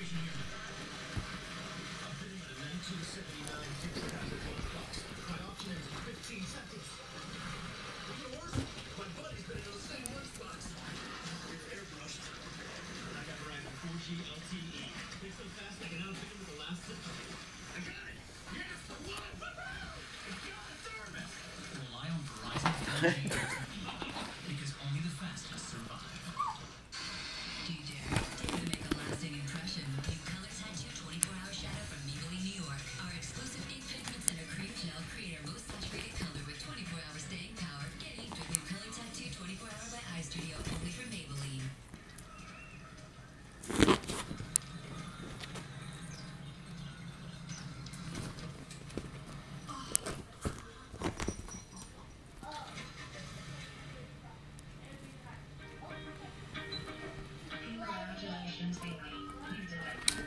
Because only the fastest survive. Do you dare? Dare to make a lasting impression with new Color Tattoo 24-Hour Shadow from Maybelline, New York. Our exclusive ink pigment center cream gel create our most saturated color with 24-hour staying power. Get inked with new Color Tattoo 24-Hour by Eye Studio, only from Maybelline. Congratulations, baby. You did it.